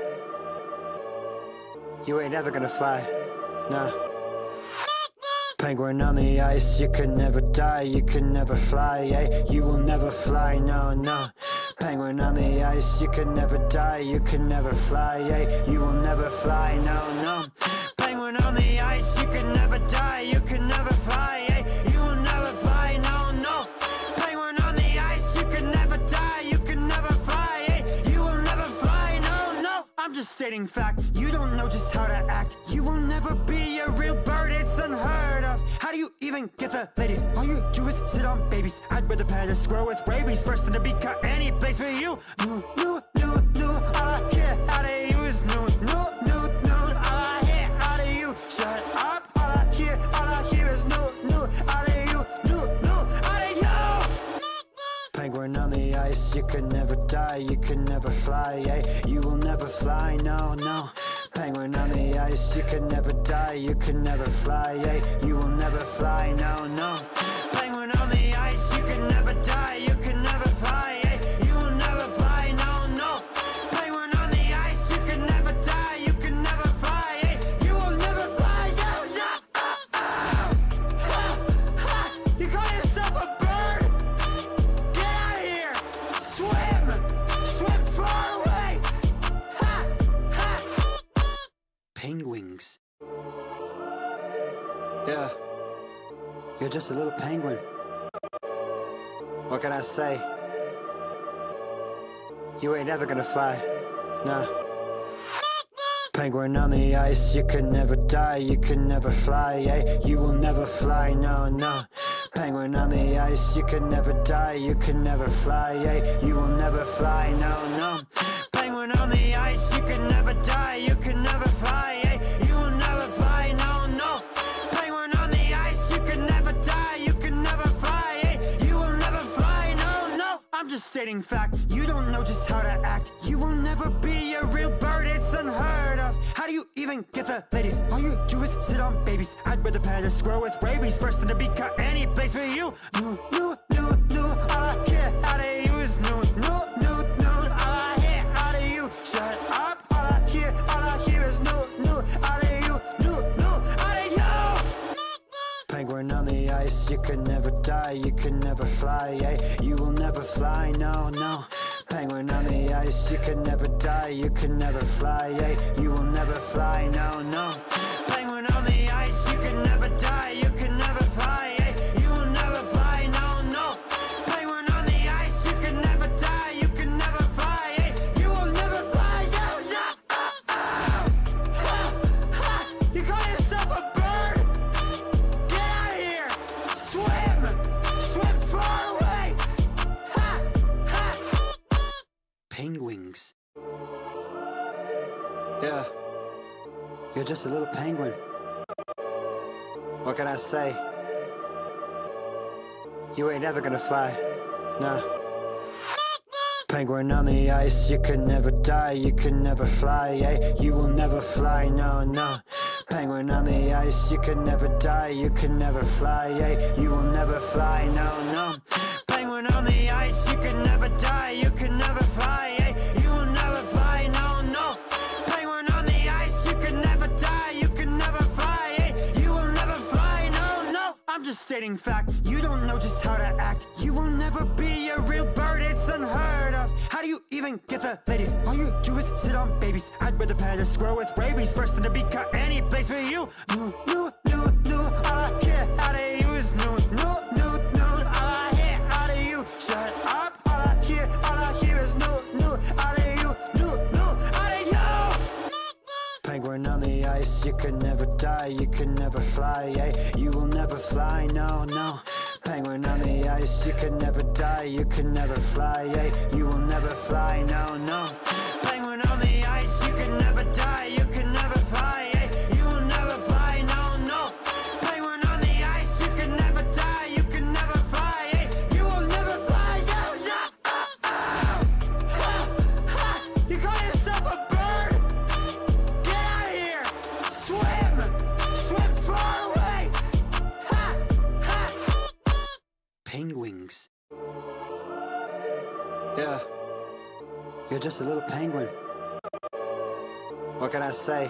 You ain't ever gonna fly, nah. Penguin on the ice, you can never die, you can never fly, eh? You will never fly, no, no. Penguin on the ice, you can never die, you can never fly, eh? You will never fly, no, no. Penguin on the ice, you can never die, you can never fly, eh? You will never fly, no, no. Penguin on the ice, you can never die, you can never fly, eh? You will never fly, no, no. I'm just stating fact, you don't know just how to act. You will never be a real bird, it's unheard of. How do you even get the ladies? All you do is sit on babies. I'd rather pet a squirrel with rabies first than to be caught any place with you. Noot, noot, noot, noot. All I get out of you is noot, noot, noot, noot. All I hear out of you, shut up. All I hear, all I hear is noot, noot. Out of you, noot, noot. Out of you. Penguin on the ice, you can never die, you can never fly, eh? You will never fly, no, no. Penguin on the ice, you can never die, you can never fly, eh? You will never fly, no, no. Penguin on the ice, you can never die, you can never fly, eh? You will never fly, no, no. Penguin on the ice, you can never die, you can never fly, eh? You will never fly, no, no. Ha, ha. You call yourself a bird? Get out of here! Swim! Swim far away! Ha, Penguins. Yeah, you're just a little penguin. What can I say? You ain't ever gonna fly, nah. Penguin on the ice, you can never die, you can never fly, yeah. You will never fly, no, no. Penguin on the ice, you can never die, you can never fly, yeah. You will never fly, no, no. Penguin on the ice, you can never die, you can never fly, yeah. You will never fly, no, no. Penguin on the ice, you can never die, you can never fly, yeah. You will never fly, no, no. I'm just stating fact, you don't know just how to act. You will never be a real bird, it's unheard of. How do you even get the ladies? All you do is sit on babies. I'd rather pet a squirrel with rabies first than to be caught any place with you. Noot, noot, noot, noot. All I hear out of you is noot, noot, noot, noot. All I hear out of you, shut up. All I hear, all I hear is noot, noot. Out of you, noot, noot. Out of you. Penguin on the ice, you can never die, you can never fly, yeah. You will never fly, no, no. Penguin on the ice, you can never die, you can never fly, yeah. You will never fly, no, no. Penguin on the ice, you can never die, you can never fly, yeah. You will never fly, no, no. Penguin on the ice, you can never die, you can never fly, yeah. You will never fly, yeah, yeah. Ah, ah, ha, ha. You call yourself a bird? Get out of here. Swim. Swim far away. Ha, ha. Penguins. Yeah, you're just a little penguin. What can I say? You ain't ever gonna fly, nah. Penguin on the ice, you can never die, you can never fly, yeah. You will never fly, no, no. Penguin on the ice, you can never die, you can never fly, yeah. You will never fly, no, no. Penguin on the ice, you can never die, you can never fly, yeah. You will never fly, no, no. Penguin on the ice, you can never die, you can never fly, yeah. You will never fly, no, no. I'm just stating fact, you don't know just how to act. You will never be a real bird, it's unheard of. How do you even get the ladies? All you do is sit on babies. I'd rather pet a squirrel with rabies first than to be caught any place with you. Noot, noot, noot, noot. All I hear out of you is noot, noot, noot, noot. All I hear out of you, shut up. All I hear, all I hear is noot, noot. Out of you, noot, noot. Out of you. Penguin on the ice, you can never die, you can never fly, yeah. You will never fly, no, no. Penguin on the ice, you can never die, you can never fly, yeah. You will never fly, no, no. Penguin on the ice, you can never die, you can never fly, yeah. You will never fly, no, no. Penguin on the ice, you can never die, you can never fly, yeah. You will never fly, yeah, yeah. Ah, ah, ha, ha. You call yourself a bird? Get out of here. Swim. Swim far away. Ha, ha. Penguins. Yeah, you're just a little penguin. What can I say?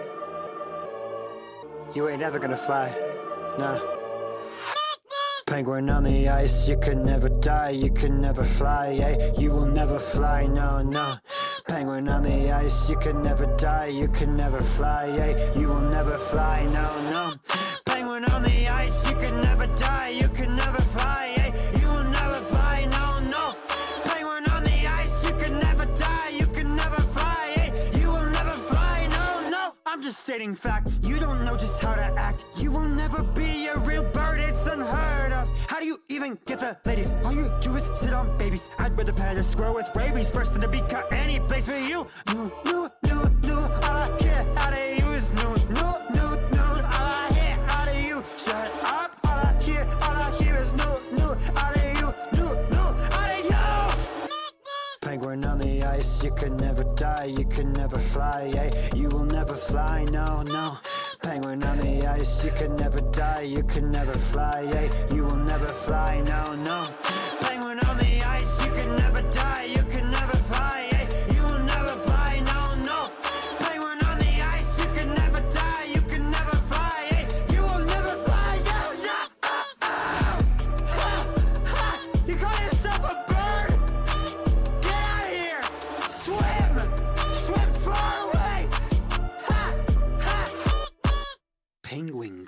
You ain't ever gonna fly, nah. Penguin on the ice, you can never die, you can never fly, yeah. You will never fly, no, no. Penguin on the ice, you can never die, you can never fly, yeah. You will never fly, no, no. Penguin on the ice, you can never die, you can never fly, yeah. You will never fly, no, no. Penguin on the ice, you can never die, you can never fly, yeah. You will never fly, no, no. I'm just stating fact, you don't know just how to act. You will never be a real bird, it's unheard of. How do you even get the ladies? All you do is sit on babies. I'd rather pet a squirrel with rabies first than to be caught any place with you. Noot, noot, noot, noot. All I hear out of you is noot, noot, noot, noot. All I hear out of you, shut up. All I hear, all I hear is noot, noot. Out of you, noot, noot. Out of you. Penguin on the ice, you can never die, you can never fly, yeah. You will never fly, no, no. Penguin on the ice, you can never die, you can never fly, yeah. You will never fly, no, no. Penguin on the ice, you can never die, you can never fly, yeah. You will never fly, no, no. Penguin on the ice, you can never die, you can never fly, yeah. You will never fly, yeah, yeah. Ah, ah, ha, ha. You call yourself a bird? Get out of here. Swim. Swim far away. Ha,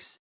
legs.